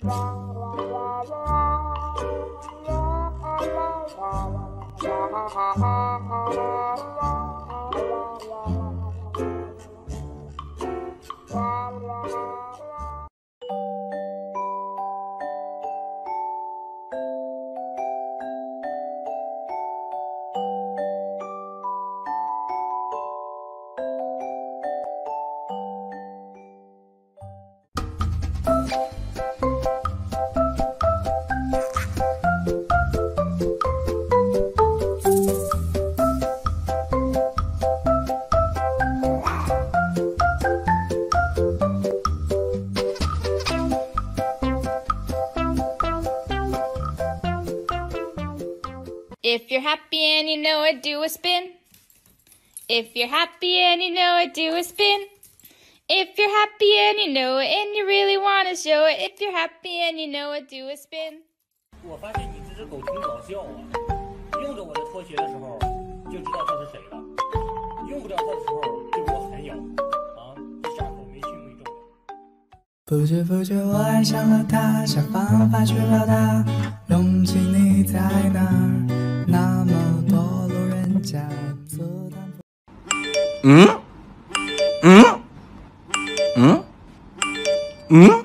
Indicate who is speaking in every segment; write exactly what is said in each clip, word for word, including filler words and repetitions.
Speaker 1: If you're happy and you know it, do a spin. If you're happy and you know it, do a spin. If you're happy and you know it and you really want to show it, if you're happy and you know it, do a spin.
Speaker 2: 我发现你这只狗挺搞笑啊，用着我的拖鞋的时候就知道它是谁了，用不着它的时候就给我狠咬，啊，这下手没轻没重的。
Speaker 3: 不知不觉我爱上了他，想方法去表达，隆起你在哪儿？那么多路人甲，自弹不。
Speaker 4: 嗯嗯嗯嗯。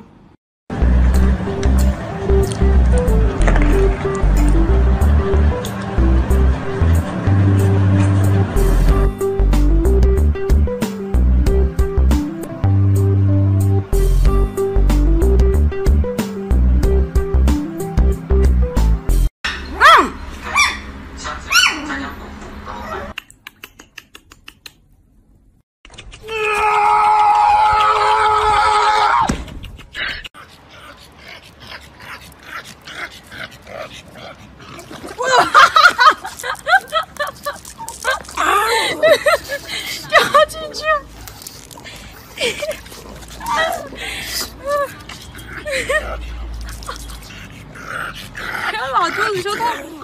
Speaker 1: 掉进去！看老肚子说痛苦。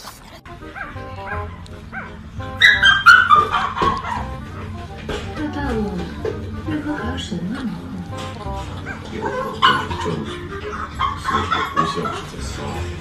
Speaker 5: 太大了，为何还要手那么厚？
Speaker 6: 有可能是证据，所以不像是在撒谎。